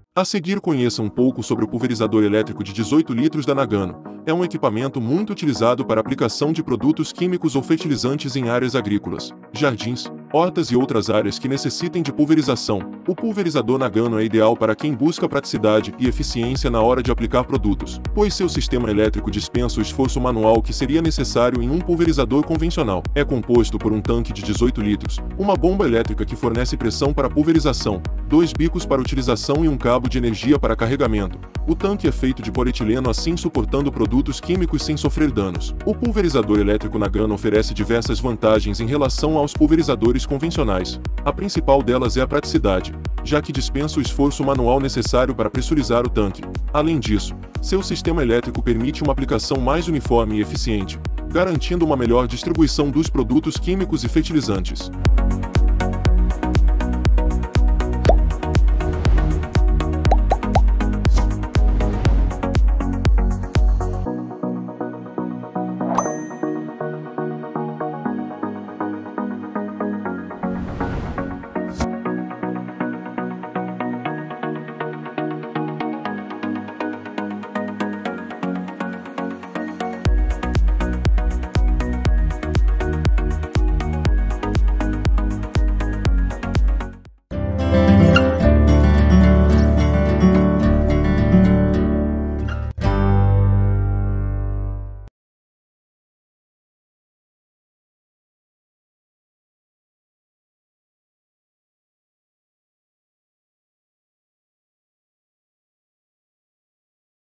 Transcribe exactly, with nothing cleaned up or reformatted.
A seguir, conheça um pouco sobre o pulverizador elétrico de dezoito litros da Nagano. É um equipamento muito utilizado para aplicação de produtos químicos ou fertilizantes em áreas agrícolas, jardins, hortas e outras áreas que necessitem de pulverização. O pulverizador Nagano é ideal para quem busca praticidade e eficiência na hora de aplicar produtos, pois seu sistema elétrico dispensa o esforço manual que seria necessário em um pulverizador convencional. É composto por um tanque de dezoito litros, uma bomba elétrica que fornece pressão para pulverização, dois bicos para utilização e um cabo de energia para carregamento. O tanque é feito de polietileno, assim suportando produtos químicos sem sofrer danos. O pulverizador elétrico Nagano oferece diversas vantagens em relação aos pulverizadores convencionais. A principal delas é a praticidade, já que dispensa o esforço manual necessário para pressurizar o tanque. Além disso, seu sistema elétrico permite uma aplicação mais uniforme e eficiente, garantindo uma melhor distribuição dos produtos químicos e fertilizantes.